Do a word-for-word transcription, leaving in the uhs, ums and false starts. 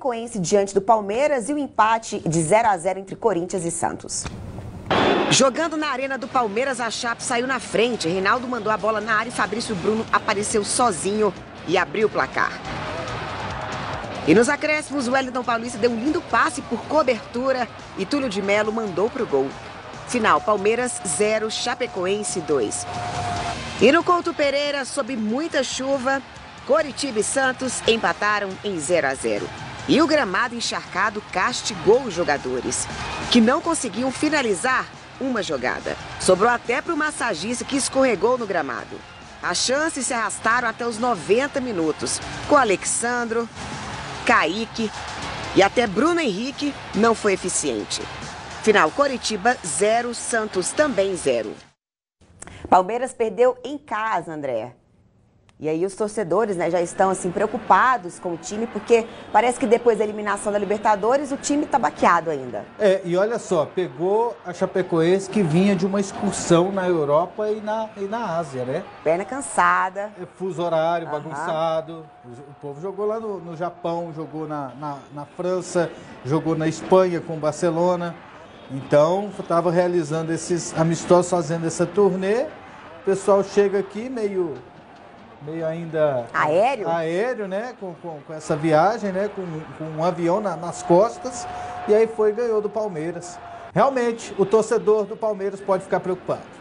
Chapecoense diante do Palmeiras e o empate de zero a zero entre Corinthians e Santos. Jogando na arena do Palmeiras, a Chape saiu na frente. Reinaldo mandou a bola na área e Fabrício Bruno apareceu sozinho e abriu o placar. E nos acréscimos, o Wellington Paulista deu um lindo passe por cobertura e Túlio de Melo mandou pro gol. Final, Palmeiras zero, Chapecoense dois. E no Couto Pereira, sob muita chuva, Coritiba e Santos empataram em zero a zero. E o gramado encharcado castigou os jogadores, que não conseguiam finalizar uma jogada. Sobrou até para o massagista que escorregou no gramado. As chances se arrastaram até os noventa minutos, com Alexandro, Kaique e até Bruno Henrique não foi eficiente. Final, Coritiba zero, Santos também zero. Palmeiras perdeu em casa, André. E aí os torcedores, né, já estão assim preocupados com o time, porque parece que depois da eliminação da Libertadores o time está baqueado ainda. É, e olha só, pegou a Chapecoense que vinha de uma excursão na Europa e na, e na Ásia, né? Perna cansada. É, fuso horário, Aham. bagunçado. O povo jogou lá no, no Japão, jogou na, na, na França, jogou na Espanha com o Barcelona. Então, estava realizando esses amistosos, fazendo essa turnê. O pessoal chega aqui meio... meio ainda aéreo, aéreo né? Com, com, com essa viagem, né? Com, com um avião na, nas costas, e aí foi e ganhou do Palmeiras. Realmente, o torcedor do Palmeiras pode ficar preocupado.